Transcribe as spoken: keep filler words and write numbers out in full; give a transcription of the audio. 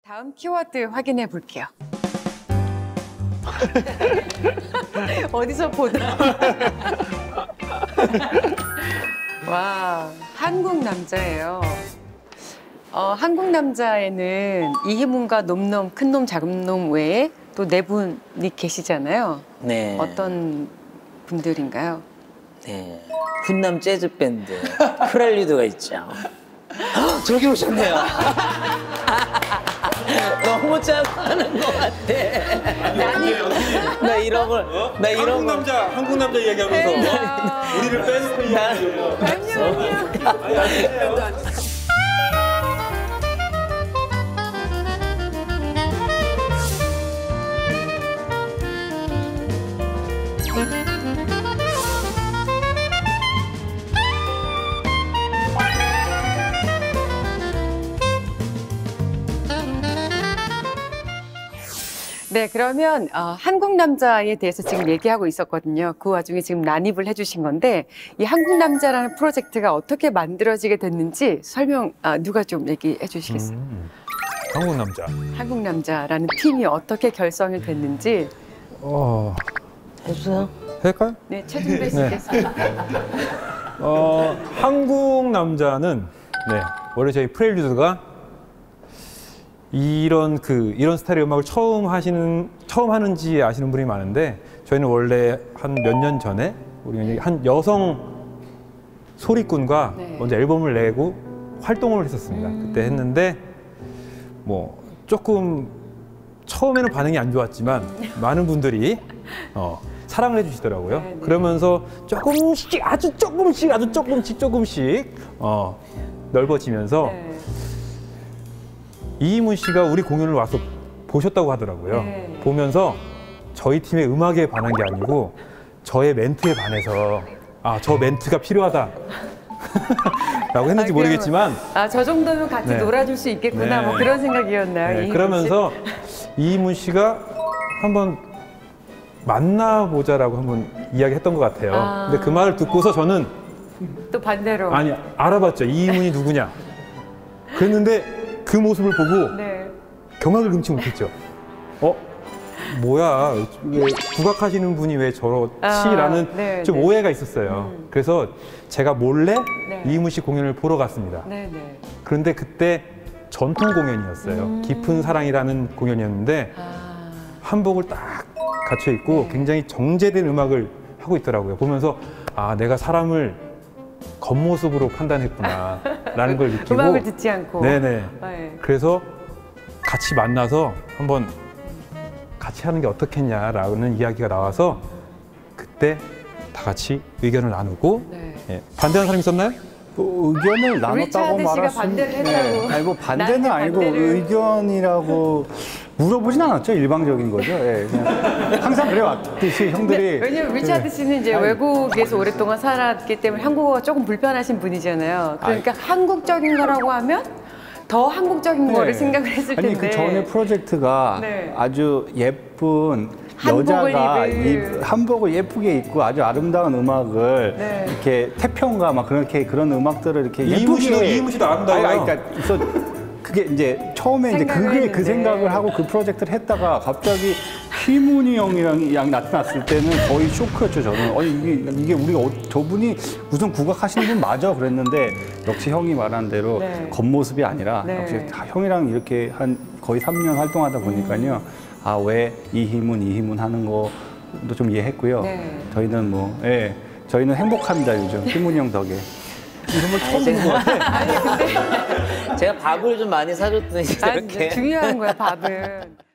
다음 키워드 확인해 볼게요. 어디서 보다. 와, 한국 남자예요. 어, 한국 남자에는 이희문과 놈놈, 큰놈, 작은놈 외에 또 네 분이 계시잖아요. 네. 어떤 분들인가요? 네. 훈남 재즈 밴드 프렐류드가 있죠. 헉, 저기 오셨네요. 너무 잘하는 것 같아. 나 이런 걸, 어? 나 이런 한국 걸. 남자, 한국 남자 이야기하면서 우리를 빼놓고 이야기해요. 안녕, 안녕. 아니, 아니에요. 네, 그러면 어, 한국 남자에 대해서 지금 얘기하고 있었거든요. 그 와중에 지금 난입을 해주신 건데 이 한국 남자라는 프로젝트가 어떻게 만들어지게 됐는지 설명 아, 누가 좀 얘기해 주시겠어요? 음, 한국 남자. 한국 남자라는 팀이 어떻게 결성이 됐는지. 어, 해주세요. 할까요? 네, 최준배 네. 씨께서. 어, 한국 남자는 네, 원래 저희 프렐류드가 이런 그 이런 스타일의 음악을 처음 하시는 처음 하는지 아시는 분이 많은데 저희는 원래 한 몇 년 전에 우리 한 여성 소리꾼과 네. 먼저 앨범을 내고 활동을 했었습니다. 음. 그때 했는데 뭐 조금 처음에는 반응이 안 좋았지만 많은 분들이 어, 사랑을 해주시더라고요. 네, 네. 그러면서 조금씩 아주 조금씩 아주 조금씩 조금씩 어, 넓어지면서 네. 이희문 씨가 우리 공연을 와서 보셨다고 하더라고요. 네. 보면서 저희 팀의 음악에 반한 게 아니고 저의 멘트에 반해서 아, 저 멘트가 필요하다 라고 했는지 아, 모르겠지만 아, 저 정도면 같이 네. 놀아줄 수 있겠구나. 네. 뭐 그런 생각이었나요? 네, 이희문 그러면서 이희문 씨가 한번 만나보자라고 한번 이야기했던 것 같아요. 아. 근데 그 말을 듣고서 저는 씨? 또 반대로. 아니 알아봤죠. 이희문이 누구냐. 그랬는데 그 모습을 보고 네. 경악을 금치 못했죠. 어? 뭐야? 왜 국악하시는 분이 왜 저러시라는 아, 네, 좀 네. 오해가 있었어요. 음. 그래서 제가 몰래 네. 이희문 씨 공연을 보러 갔습니다. 네, 네. 그런데 그때 전통 공연이었어요. 음. 깊은 사랑이라는 공연이었는데 아. 한복을 딱 갖춰 입고 네. 굉장히 정제된 음악을 하고 있더라고요. 보면서 아, 내가 사람을 겉모습으로 판단했구나 라는 걸 느끼고 음악을 듣지 않고. 네네. 네. 그래서 같이 만나서 한번 같이 하는 게 어떻겠냐라는 이야기가 나와서 그때 다 같이 의견을 나누고 네. 예. 반대하는 사람 있었나요? 뭐 의견을 나눴다고 리차드 씨가 말할 수 반대를 했다고. 아니 뭐 반대는 나한테 아니고 반대를. 의견이라고 물어보진 않았죠. 일방적인 거죠. 예, 그냥 항상 그래왔듯이 형들이. 왜냐면 리차드 씨는 이제 아니, 외국에서 오랫동안 살았기 때문에 한국어가 조금 불편하신 분이잖아요. 그러니까 한국적인 거라고 하면 더 한국적인 네. 거를 생각을 했을 텐데. 아니 그 전에 프로젝트가 네. 아주 예쁜 한복을 여자가 입을. 입- 한복을 예쁘게 입고 아주 아름다운 음악을 네. 이렇게 태평가 막 그렇게 그런 음악들을 이렇게 이희문 씨도- 예쁘게 이희문 씨도 아름다워요. 아니, 아니, 그러니까 그래서 그게 이제 처음에 이제 생각을 그게 그 했는데. 생각을 하고 그 프로젝트를 했다가 갑자기 희문이 형이랑 양 나타났을 때는 거의 쇼크였죠. 저는 아니 이게 이게 우리 어, 저분이 무슨 국악하시는 분 맞아 그랬는데 역시 형이 말한 대로 네. 겉모습이 아니라 네. 역시 다 형이랑 이렇게 한 거의 삼 년 활동하다 보니까요. 아, 왜 이희문 이희문 하는 거도 좀 이해했고요. 네. 저희는 뭐 예. 저희는 행복합니다, 요즘. 희문이 형 덕에. 이런 걸 처음 듣는 것 같아. 제가 밥을 좀 많이 사줬더니 아, 이렇게. 중요한 거야, 밥은.